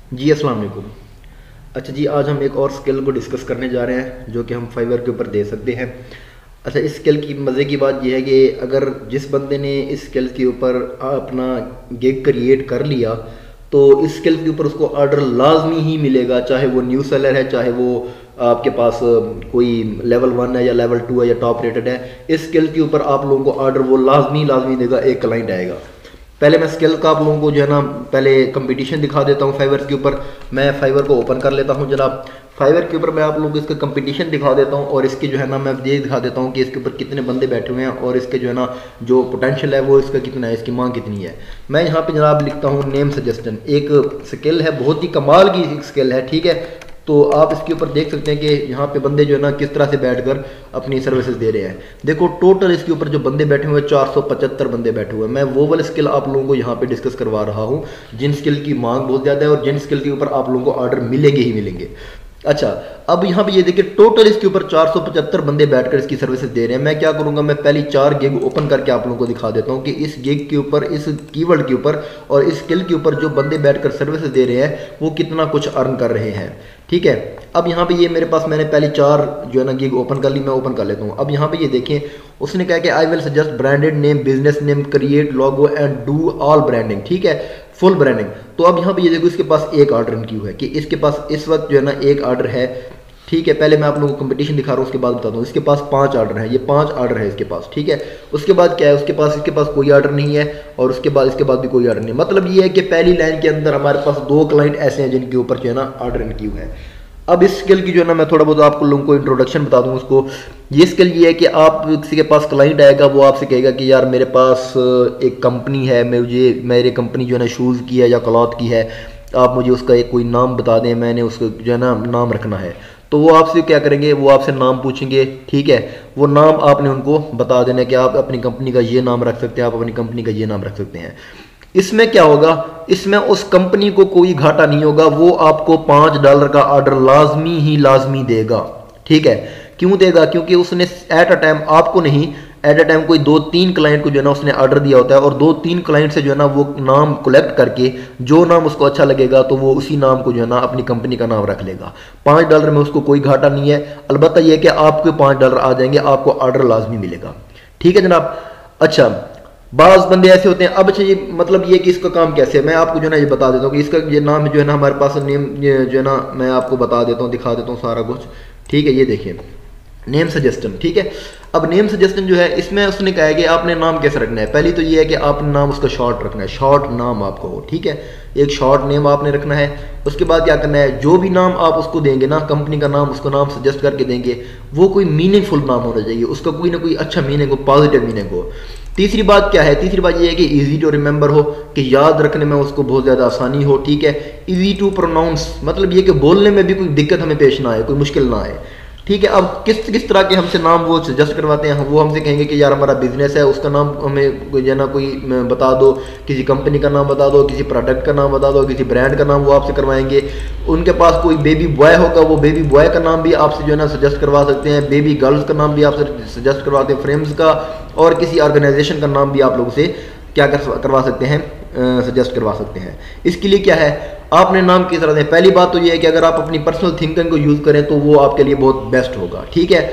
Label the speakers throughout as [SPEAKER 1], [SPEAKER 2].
[SPEAKER 1] जी अस्सलाम वालेकुम। अच्छा जी, आज हम एक और स्किल को डिस्कस करने जा रहे हैं जो कि हम फाइवर के ऊपर दे सकते हैं। अच्छा, इस स्किल की मज़े की बात यह है कि अगर जिस बंदे ने इस स्किल के ऊपर अपना गिग क्रिएट कर लिया तो इस स्किल के ऊपर उसको ऑर्डर लाजमी ही मिलेगा, चाहे वो न्यू सेलर है, चाहे वो आपके पास कोई लेवल 1 है या लेवल 2 है या टॉप रेटेड है। इस स्किल के ऊपर आप लोगों को ऑर्डर वो लाजमी लाजमी देगा, एक क्लाइंट आएगा। पहले मैं स्किल का आप लोगों को जो है ना पहले कंपटीशन दिखा देता हूँ फाइवर के ऊपर। मैं फाइवर को ओपन कर लेता हूँ जनाब। फाइवर के ऊपर मैं आप लोगों को इसका कंपटीशन दिखा देता हूँ और इसके जो है ना मैं ये दिखा देता हूँ कि इसके ऊपर कितने बंदे बैठे हुए हैं और इसके जो है ना जो पोटेंशियल है वो इसका कितना है, इसकी मांग कितनी है। मैं यहाँ पे जनाब लिखता हूँ नेम सजेशन। एक स्किल है, बहुत ही कमाल की एक स्किल है, ठीक है। तो आप इसके ऊपर देख सकते हैं कि यहाँ पे बंदे जो है ना किस तरह से बैठकर अपनी सर्विसेज दे रहे हैं। देखो टोटल इसके ऊपर जो बंदे बैठे हुए हैं 475 बंदे बैठे हुए हैं। मैं वो वाले स्किल आप लोगों को यहाँ पे डिस्कस करवा रहा हूँ जिन स्किल की मांग बहुत ज़्यादा है और जिन स्किल के ऊपर आप लोगों को ऑर्डर मिलेंगे ही मिलेंगे। अच्छा, अब यहाँ पे ये देखिए टोटल इसके ऊपर 475 बंदे बैठकर इसकी सर्विसेज दे रहे हैं। मैं क्या करूँगा, मैं पहली 4 गिग ओपन करके आप लोगों को दिखा देता हूँ कि इस गिग के ऊपर, इस कीवर्ड के ऊपर और इस स्किल के ऊपर जो बंदे बैठकर सर्विसेज दे रहे हैं वो कितना कुछ अर्न कर रहे हैं, ठीक है। अब यहाँ पे ये मेरे पास मैंने पहली 4 जो है ना गिग ओपन कर ली, मैं ओपन कर लेता हूँ। अब यहाँ पे ये देखें उसने कहा कि I will suggest branded name, business name, create logo and do all branding, ठीक है, फुल ब्रांडिंग। तो अब यहाँ पे ये देखो इसके पास एक ऑर्डर इनकी हुआ है कि इसके पास इस वक्त जो है ना एक ऑर्डर है, ठीक है। पहले मैं आप लोगों को कंपटीशन दिखा रहा हूँ, उसके बाद बताता हूँ। इसके पास 5 ऑर्डर है, ये 5 ऑर्डर है इसके पास, ठीक है। उसके बाद क्या है, इसके पास कोई ऑर्डर नहीं है और इसके बाद भी कोई ऑर्डर नहीं। मतलब ये है कि पहली लाइन के अंदर हमारे पास 2 क्लाइंट ऐसे हैं जिनके ऊपर जो है ना ऑर्डर इनकी हुआ है। अब इस स्किल की जो है ना मैं थोड़ा बहुत आप लोगों को इंट्रोडक्शन बता दूं उसको। ये स्किल ये है कि आप किसी के पास क्लाइंट आएगा, वो आपसे कहेगा कि यार मेरे पास एक कंपनी है, मेरी कंपनी जो है ना शूज़ की है या क्लॉथ की है, आप मुझे उसका एक कोई नाम बता दें, मैंने उसको जो है ना नाम रखना है। तो वो आपसे क्या करेंगे, वो आपसे नाम पूछेंगे, ठीक है। वो नाम आपने उनको बता देना कि आप अपनी कंपनी का ये नाम रख सकते हैं, आप अपनी कंपनी का ये नाम रख सकते हैं। इसमें क्या होगा, इसमें उस कंपनी को कोई घाटा नहीं होगा, वो आपको $5 का ऑर्डर लाजमी ही लाजमी देगा, ठीक है। क्यों देगा, क्योंकि उसने एट अ टाइम आपको नहीं, एट अ टाइम कोई 2-3 क्लाइंट को जो है ना उसने ऑर्डर दिया होता है और 2-3 क्लाइंट से जो है ना वो नाम कलेक्ट करके जो नाम उसको अच्छा लगेगा तो वो उसी नाम को जो है ना अपनी कंपनी का नाम रख लेगा। $5 में उसको कोई घाटा नहीं है। अलबत्ता यह कि आपके $5 आ जाएंगे, आपको ऑर्डर लाजमी मिलेगा, ठीक है जनाब। अच्छा, बाज बंदे ऐसे होते हैं। अब अच्छा, ये मतलब ये कि इसका काम कैसे है, मैं आपको जो है ना ये बता देता हूँ कि इसका ये नाम जो है ना हमारे पास नेम जो है ना मैं आपको बता देता हूँ, दिखा देता हूँ सारा कुछ, ठीक है। ये देखिए नेम सजेशन, ठीक है। अब नेम सजेशन जो है इसमें उसने कहा है कि आपने नाम कैसे रखना है। पहली तो ये है कि आपने नाम उसका शॉर्ट रखना है, शॉर्ट नाम आपको हो, ठीक है। एक शॉर्ट नेम आपने रखना है। उसके बाद क्या करना है, जो भी नाम आप उसको देंगे ना, कंपनी का नाम उसको नाम सजेस्ट करके देंगे, वो कोई मीनिंगफुल नाम होना चाहिए, उसका कोई ना कोई अच्छा मीनिंग हो, पॉजिटिव मीनिंग हो। तीसरी बात क्या है, तीसरी बात ये है कि इजी टू रिमेंबर हो, कि याद रखने में उसको बहुत ज़्यादा आसानी हो, ठीक है। इजी टू प्रोनाउंस, मतलब ये कि बोलने में भी कोई दिक्कत हमें पेश ना आए, कोई मुश्किल ना आए, ठीक है। अब किस तरह के हमसे नाम वो सजेस्ट करवाते हैं, वो हमसे कहेंगे कि यार हमारा बिजनेस है, उसका नाम हमें जो है ना कोई बता दो, किसी कंपनी का नाम बता दो, किसी प्रोडक्ट का नाम बता दो, किसी ब्रांड का नाम वो आपसे करवाएंगे। उनके पास कोई बेबी बॉय होगा, वो बेबी बॉय का नाम भी आपसे जो है ना सजेस्ट करवा सकते हैं। बेबी गर्ल्स का नाम भी आपसे सजेस्ट करवाते हैं, फ्रेम्स का, और किसी ऑर्गेनाइजेशन का नाम भी आप लोगों से क्या करवा सकते हैं, सजेस्ट करवा सकते हैं। इसके लिए क्या है, आपने नाम किस तरह दें। पहली बात तो ये है कि अगर आप अपनी पर्सनल थिंकिंग को यूज़ करें तो वो आपके लिए बहुत बेस्ट होगा, ठीक है।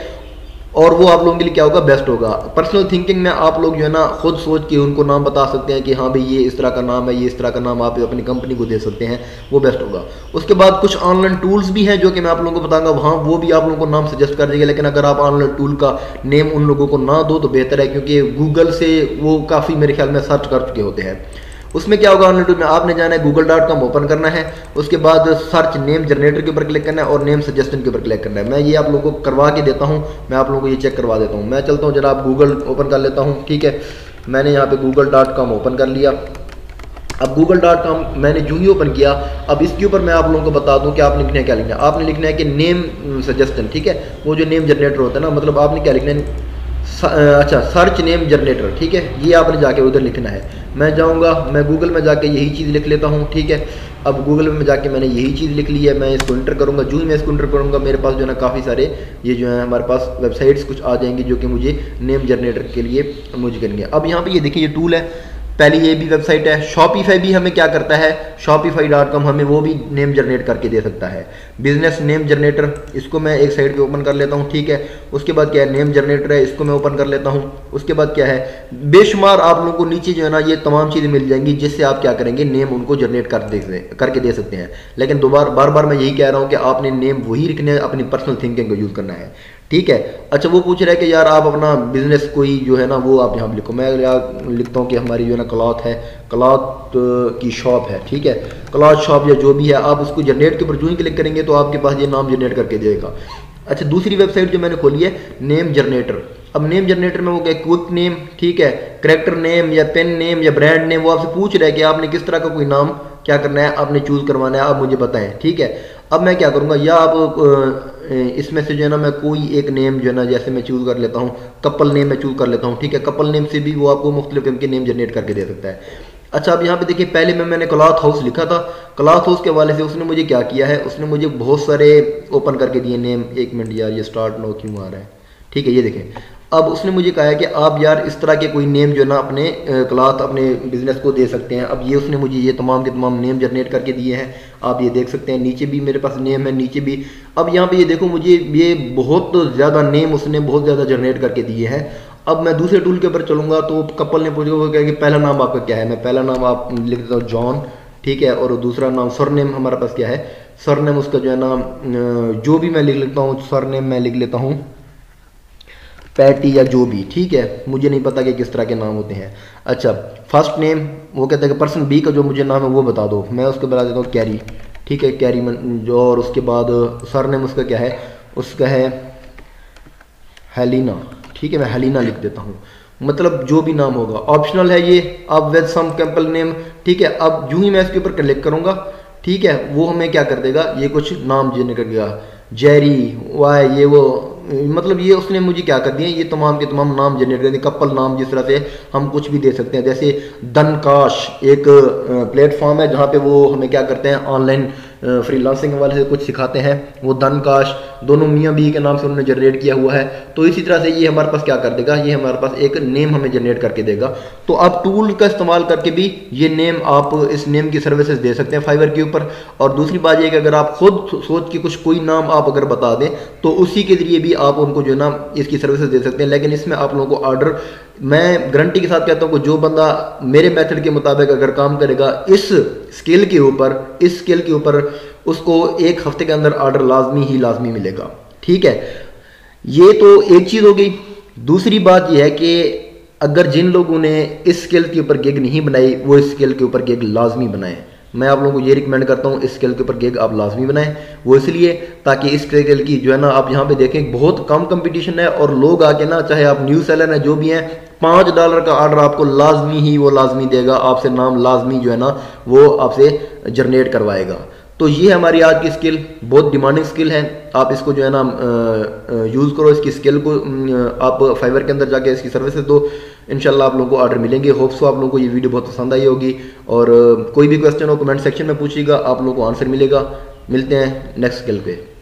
[SPEAKER 1] और वो आप लोगों के लिए क्या होगा, बेस्ट होगा। पर्सनल थिंकिंग में आप लोग जो है ना खुद सोच के उनको नाम बता सकते हैं कि हाँ भाई ये इस तरह का नाम है, ये इस तरह का नाम आप अपनी कंपनी को दे सकते हैं, वो बेस्ट होगा। उसके बाद कुछ ऑनलाइन टूल्स भी हैं जो कि मैं आप लोगों को बताऊंगा, वहाँ वो भी आप लोगों को नाम सजेस्ट कर देंगे। लेकिन अगर आप ऑनलाइन टूल का नेम उन लोगों को ना दो तो बेहतर है, क्योंकि गूगल से वो काफ़ी मेरे ख्याल में सर्च कर चुके होते हैं। उसमें क्या होगा, ऑनलाइन टूल में आपने जाना है google.com ओपन करना है, उसके बाद सर्च नेम जनरेटर के ऊपर क्लिक करना है और नेम सजेशन के ऊपर क्लिक करना है। मैं ये आप लोगों को करवा के देता हूँ, मैं आप लोगों को ये चेक करवा देता हूँ। मैं चलता हूँ जरा, आप गूगल ओपन कर लेता हूँ, ठीक है। मैंने यहाँ पे google.com ओपन कर लिया। अब google.com मैंने जो ही ओपन किया, अब इसके ऊपर मैं आप लोगों को बता दूं कि आपने लिखना है, क्या लिखना है। आपने लिखना है कि नेम सजेशन, ठीक है। वो जो नेम जनरेटर होता है ना, मतलब आपने क्या लिखना है, अच्छा सर्च नेम जनरेटर, ठीक है। ये आपने जाके उधर लिखना है। मैं जाऊंगा, मैं गूगल में जाके यही चीज़ लिख लेता हूँ, ठीक है। अब गूगल में जाके मैंने यही चीज़ लिख ली है, मैं इसको इंटर करूँगा। जो ही मैं इसको इंटर करूँगा मेरे पास जो है ना काफ़ी सारे ये जो है हमारे पास वेबसाइट्स कुछ आ जाएंगी जो कि मुझे नेम जनरेटर के लिए मुझे करेंगे। अब यहाँ पे ये देखिए ये टूल है, पहली ये भी वेबसाइट है। शॉपिफाई भी हमें क्या करता है, shopify.com हमें वो भी नेम जनरेट करके दे सकता है। बिजनेस नेम जनरेटर, इसको मैं एक साइड पे ओपन कर लेता हूँ, ठीक है। उसके बाद क्या है, नेम जनरेटर है, इसको मैं ओपन कर लेता हूँ। उसके बाद क्या है, बेशुमार आप लोगों को नीचे जो है ना ये तमाम चीज़ें मिल जाएंगी जिससे आप क्या करेंगे, नेम उनको जनरेट करके दे सकते हैं। लेकिन बार बार मैं यही कह रहा हूँ कि आपने नेम वही रखने हैं, अपनी पर्सनल थिंकिंग को यूज़ करना है, ठीक है। अच्छा, वो पूछ रहा है कि यार आप अपना बिजनेस कोई जो है ना वो आप यहाँ लिखो। मैं यहाँ लिखता हूँ कि हमारी जो है ना क्लॉथ है, क्लॉथ की शॉप है, ठीक है। क्लॉथ शॉप या जो भी है, आप उसको जनरेट के ऊपर जो ही क्लिक करेंगे तो आपके पास ये नाम जनरेट करके देगा। अच्छा, दूसरी वेबसाइट जो मैंने खोली है, नेम जनरेटर। अब नेम जनरेटर में वो क्या, क्विक नेम, ठीक है, करेक्टर नेम या पेन नेम या ब्रांड नेम, वो आपसे पूछ रहा है कि आपने किस तरह का कोई नाम क्या करना है, आपने चूज करवाना है, आप मुझे बताएं, ठीक है। अब मैं क्या करूँगा, या आप इसमें से जो है ना मैं कोई एक नेम जो है ना, जैसे मैं चूज़ कर लेता हूँ कपल नेम, मैं चूज़ कर लेता हूँ, ठीक है। कपल नेम से भी वो आपको मुख्तलिफ किस्म के नेम जनरेट करके दे सकता है। अच्छा, अब यहाँ पे देखिए, पहले मैंने क्लॉथ हाउस लिखा था। क्लॉथ हाउस के हवाले से उसने मुझे क्या किया है, उसने मुझे बहुत सारे ओपन करके दिए नेम। एक मिनट यार, ये स्टार्ट नो क्यों आ रहा है, ठीक है, ये देखें। अब उसने मुझे कहा है कि आप यार इस तरह के कोई नेम जो है ना अपने क्लॉथ, अपने बिजनेस को दे सकते हैं। अब ये उसने मुझे ये तमाम के तमाम नेम जनरेट करके दिए हैं, आप ये देख सकते हैं। नीचे भी मेरे पास नेम है, नीचे भी। अब यहाँ पे ये देखो, मुझे ये बहुत ज़्यादा नेम उसने बहुत ज़्यादा जनरेट करके दिए हैं। अब मैं दूसरे टूल के ऊपर चलूँगा तो कपल ने पूछा, वो कहा कि पहला नाम आपका क्या है। मैं पहला नाम आप लिख देता हूँ जॉन, ठीक है। और दूसरा नाम सरनेम हमारे पास क्या है, सरनेम उसका जो है ना जो भी मैं लिख लेता हूँ, सरनेम मैं लिख लेता हूँ पैटी या जो भी, ठीक है। मुझे नहीं पता कि किस तरह के नाम होते हैं। अच्छा, फर्स्ट नेम, वो कहता है कि पर्सन बी का जो मुझे नाम है वो बता दो। मैं उसको बता देता हूँ कैरी, ठीक है, कैरी जो। और उसके बाद सरनेम उसका क्या है, उसका है हेलिना, ठीक है, मैं हेलिना लिख देता हूँ। मतलब जो भी नाम होगा, ऑप्शनल है ये, अब विद सम कैंपल नेम, ठीक है। अब यूं ही मैं इसके ऊपर क्लिक करूँगा, ठीक है, वो हमें क्या कर देगा, ये कुछ नाम जनरेट कर देगा, जेरी, वाई, ये वो, मतलब ये उसने मुझे क्या कर दिए, ये तमाम के तमाम नाम जनरेट कर दिए। कपल नाम, जिस तरह से हम कुछ भी दे सकते हैं, जैसे धनकाश एक प्लेटफॉर्म है जहाँ पे वो हमें क्या करते हैं, ऑनलाइन फ्रीलांसिंग वाले से कुछ सिखाते हैं। वो धनकाश दोनों मियाँ बीवी के नाम से उन्होंने जनरेट किया हुआ है। तो इसी तरह से ये हमारे पास क्या कर देगा, ये हमारे पास एक नेम हमें जनरेट करके देगा। तो आप टूल का इस्तेमाल करके भी ये नेम, आप इस नेम की सर्विसेज दे सकते हैं फाइवर के ऊपर। और दूसरी बात ये कि अगर आप खुद सोच के कुछ कोई नाम आप अगर बता दें तो उसी के जरिए भी आप उनको जो है ना इसकी सर्विसेज दे सकते हैं। लेकिन इसमें आप लोगों को ऑर्डर, मैं गारंटी के साथ कहता हूँ कि जो बंदा मेरे मेथड के मुताबिक अगर काम करेगा इस स्किल के ऊपर, उसको एक हफ्ते के अंदर ऑर्डर लाजमी मिलेगा, ठीक है। ये तो एक चीज़ हो गई। दूसरी बात यह है कि अगर जिन लोगों ने इस स्किल के ऊपर गिग नहीं बनाई, वो इस स्किल के ऊपर गिग लाजमी बनाएं। मैं आप लोगों को ये रिकमेंड करता हूँ, इस स्किल के ऊपर गिग आप लाजमी बनाएं। वो इसलिए ताकि इस स्किल की जो है ना, आप यहाँ पे देखें बहुत कम कंपटीशन है और लोग आके ना, चाहे आप न्यू सेलर हैं जो भी हैं, $5 का ऑर्डर आपको लाजमी देगा, आपसे नाम लाजमी जो है ना वो आपसे जनरेट करवाएगा। तो ये हमारी आज की स्किल, बहुत डिमांडिंग स्किल है। आप इसको जो है ना यूज़ करो, इसकी स्किल को आप फाइवर के अंदर जाके इसकी सर्विसेज दो, इंशाल्लाह आप लोगों को ऑर्डर मिलेंगे। होप सो आप लोगों को ये वीडियो बहुत पसंद आई होगी। और कोई भी क्वेश्चन हो कमेंट सेक्शन में पूछिएगा, आप लोगों को आंसर मिलेगा। मिलते हैं नेक्स्ट स्किल पे।